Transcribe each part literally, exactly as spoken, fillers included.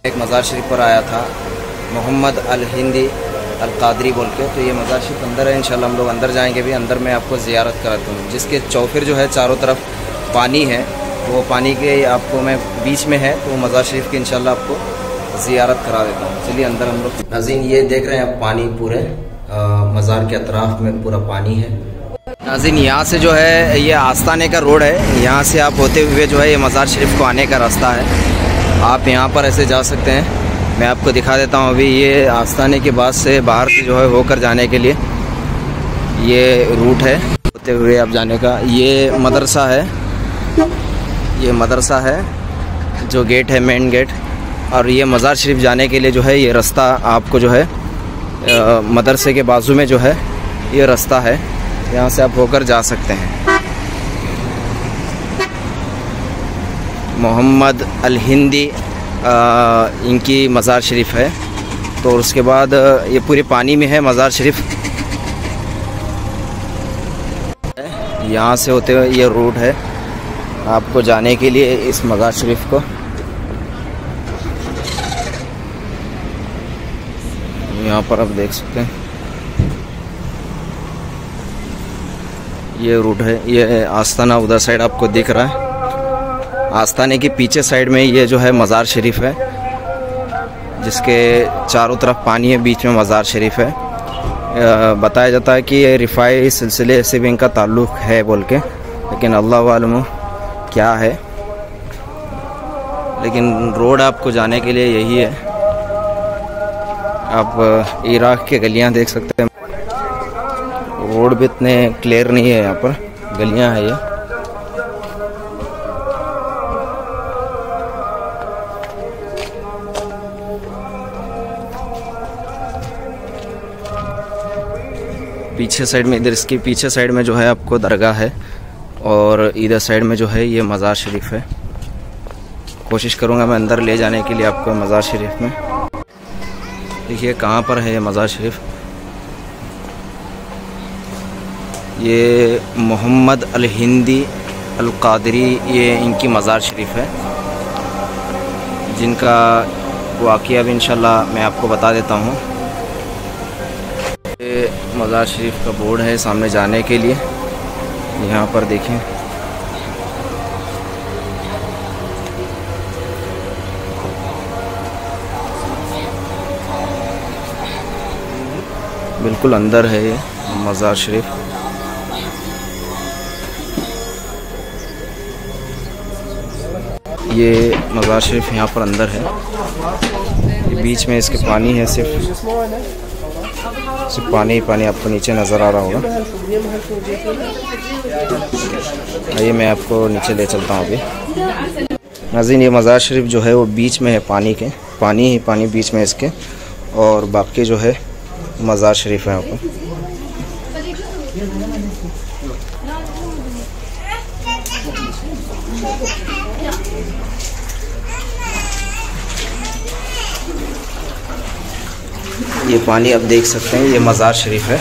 एक मज़ार शरीफ पर आया था मोहम्मद अल हिंदी अल कादरी बोल के, तो ये मज़ार शरीफ अंदर है। इंशाल्लाह हम लोग अंदर जाएंगे भी, अंदर मैं आपको ज़ियारत कराता हूँ। जिसके चौफिर जो है चारों तरफ पानी है, वो पानी के आपको मैं बीच में है, तो वो मज़ार शरीफ की इंशाल्लाह आपको ज़ियारत करा देता हूँ। चलिए अंदर हम लोग। नाज़रीन ये देख रहे हैं आप पानी पूरे मज़ार के अतराफ़ में पूरा पानी है। नाज़रीन यहाँ से जो है ये आस्ताने का रोड है, यहाँ से आप होते हुए जो है ये मज़ार शरीफ को आने का रास्ता है। आप यहाँ पर ऐसे जा सकते हैं, मैं आपको दिखा देता हूँ। अभी ये आस्ताने के बाद से बाहर से जो है होकर जाने के लिए ये रूट है, होते हुए आप जाने का। ये मदरसा है, ये मदरसा है जो गेट है, मेन गेट। और ये मज़ार शरीफ जाने के लिए जो है ये रास्ता आपको जो है आ, मदरसे के बाजू में जो है ये रास्ता है, यहाँ से आप होकर जा सकते हैं। मोहम्मद अल हिंदी आ, इनकी मज़ार शरीफ है। तो उसके बाद ये पूरे पानी में है मज़ार शरीफ। यहाँ से होते हुए ये रूट है आपको जाने के लिए इस मज़ार शरीफ को। यहाँ पर आप देख सकते हैं ये रूट है। ये आस्ताना उधर साइड आपको दिख रहा है, आस्ताने के पीछे साइड में ये जो है मज़ार शरीफ है, जिसके चारों तरफ पानी है, बीच में मज़ार शरीफ है। बताया जाता है कि ये रिफ़ाई सिलसिले से भी इनका ताल्लुक़ है बोल के, लेकिन अल्लाह आलम क्या है। लेकिन रोड आपको जाने के लिए यही है। आप इराक़ के गलियां देख सकते हैं, रोड भी इतने क्लियर नहीं है, यहाँ पर गलियां है ये। पीछे साइड में, इधर इसके पीछे साइड में जो है आपको दरगाह है, और इधर साइड में जो है ये मज़ार शरीफ है। कोशिश करूँगा मैं अंदर ले जाने के लिए आपको मज़ार शरीफ में। देखिए कहाँ पर है ये मज़ार शरीफ। ये मोहम्मद अल हिंदी अल कादरी ये इनकी मज़ार शरीफ है, जिनका वाक़या भी इंशाल्लाह मैं आपको बता देता हूँ। ये मज़ार शरीफ का बोर्ड है सामने जाने के लिए, यहाँ पर देखें। बिल्कुल अंदर है ये मज़ार शरीफ। ये मज़ार शरीफ यहाँ पर अंदर है, ये बीच में इसके पानी है, सिर्फ सिर्फ पानी ही पानी आपको नीचे नज़र आ रहा होगा। आइए मैं आपको नीचे ले चलता हूँ अभी। नाज़रीन ये मज़ार शरीफ जो है वो बीच में है, पानी के पानी ही पानी बीच में इसके, और बाकी जो है मज़ार शरीफ है यहाँ पर। ये पानी आप देख सकते हैं, ये मज़ार शरीफ है।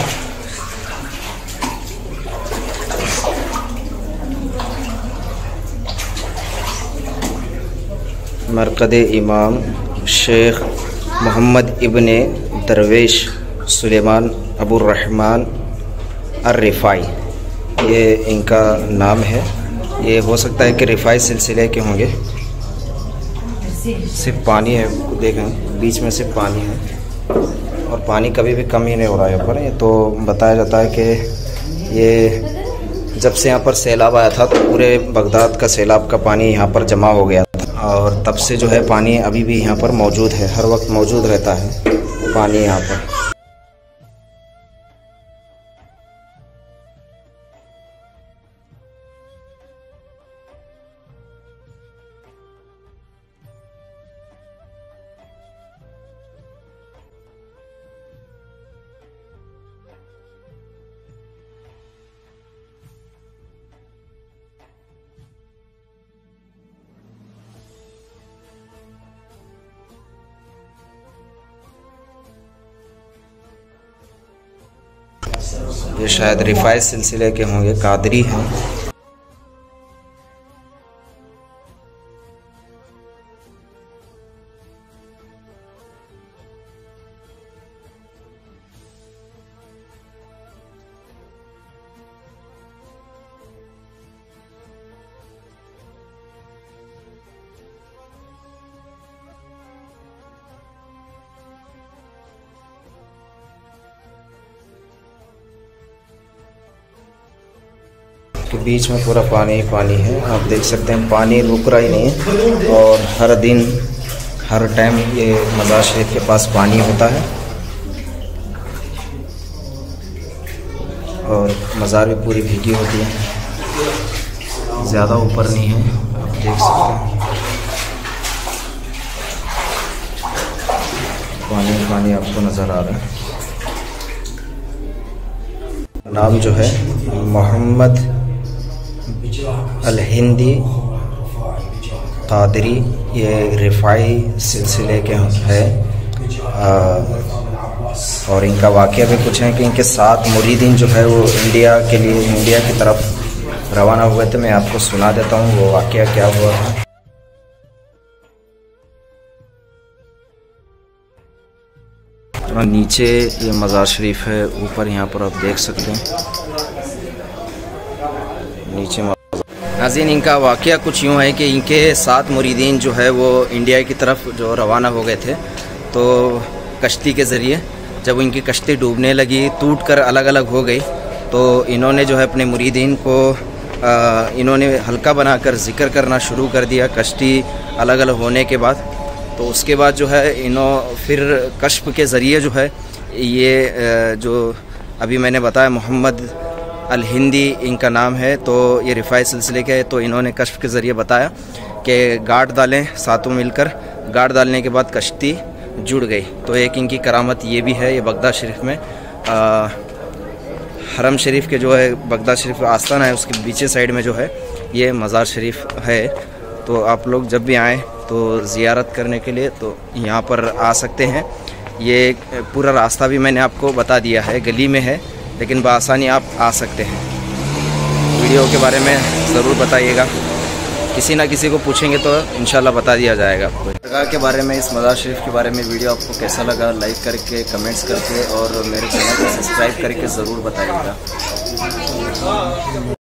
मरकद इमाम शेख मोहम्मद इब्ने दरवेश सुलेमान अबुर्रहमान अर्रिफ़ाई, ये इनका नाम है। ये हो सकता है कि रिफ़ाई सिलसिले के होंगे। सिर्फ पानी है, देखें बीच में सिर्फ पानी है, और पानी कभी भी कम ही नहीं हो रहा है यहाँ पर। ये तो बताया जाता है कि ये जब से यहाँ पर सैलाब आया था, तो पूरे बगदाद का सैलाब का पानी यहाँ पर जमा हो गया था, और तब से जो है पानी अभी भी यहाँ पर मौजूद है, हर वक्त मौजूद रहता है पानी यहाँ पर। ये शायद रिफ़ाई सिलसिले के होंगे, कादरी हैं। इसके बीच में पूरा पानी पानी है, आप देख सकते हैं पानी रुक रहा ही नहीं है। और हर दिन हर टाइम ये मज़ार शरीफ के पास पानी होता है और मज़ार भी पूरी भीगी होती है, ज़्यादा ऊपर नहीं है, आप देख सकते हैं पानी पानी आपको नज़र आ रहा है। नाम जो है मोहम्मद अल हिंदी कादरी, ये रिफ़ाई सिलसिले के हैं। आ, और इनका वाक़या भी कुछ है कि इनके सात मुरीदीन जो है वो इंडिया के लिए इंडिया की तरफ रवाना हुए थे। मैं आपको सुना देता हूँ वो वाक़या क्या हुआ है। नीचे ये मज़ार शरीफ है, ऊपर यहाँ पर आप देख सकते हैं नीचे। नाज़रीन, इनका वाक़या कुछ यूँ है कि इनके सात मुरीदीन जो है वो इंडिया की तरफ जो रवाना हो गए थे, तो कश्ती के ज़रिए जब इनकी कश्ती डूबने लगी, टूट कर अलग अलग हो गई, तो इन्होंने जो है अपने मुरीदीन को आ, इन्होंने हल्का बनाकर ज़िक्र करना शुरू कर दिया कश्ती अलग अलग होने के बाद। तो उसके बाद जो है इन्हों फिर कश्फ के ज़रिए जो है ये जो अभी मैंने बताया मोहम्मद अल हिंदी इनका नाम है, तो ये रिफ़ाई सिलसिले के है। तो इन्होंने कश्फ के ज़रिए बताया कि गाड़ डालें, सातों मिलकर गाड़ डालने के बाद कश्ती जुड़ गई। तो एक इनकी करामत ये भी है। ये बगदाद शरीफ में आ, हरम शरीफ के जो है बगदाद शरीफ आस्थाना है, उसके पीछे साइड में जो है ये मज़ार शरीफ है। तो आप लोग जब भी आएँ तो ज़ियारत करने के लिए तो यहाँ पर आ सकते हैं। ये पूरा रास्ता भी मैंने आपको बता दिया है, गली में है, लेकिन बआसानी आप आ सकते हैं। वीडियो के बारे में ज़रूर बताइएगा, किसी ना किसी को पूछेंगे तो इंशाल्लाह बता दिया जाएगा आपको। जगह के बारे में, इस मज़ार शरीफ के बारे में वीडियो आपको कैसा लगा, लाइक करके, कमेंट्स करके और मेरे चैनल को सब्सक्राइब करके ज़रूर बताइएगा।